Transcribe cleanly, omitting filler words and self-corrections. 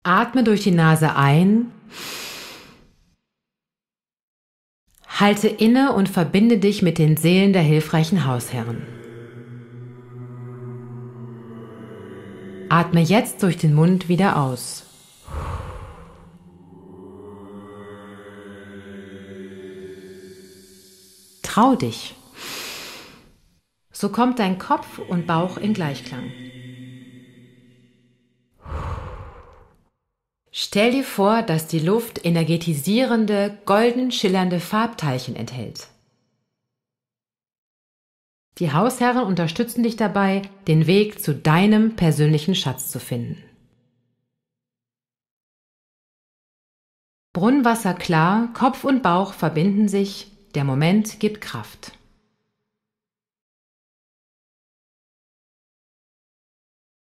Atme durch die Nase ein, halte inne und verbinde dich mit den Seelen der hilfreichen Hausherren. Atme jetzt durch den Mund wieder aus. Trau dich. So kommt dein Kopf und Bauch in Gleichklang. Stell dir vor, dass die Luft energetisierende, golden schillernde Farbteilchen enthält. Die Hausherren unterstützen dich dabei, den Weg zu deinem persönlichen Schatz zu finden. Brunnenwasser klar, Kopf und Bauch verbinden sich, der Moment gibt Kraft.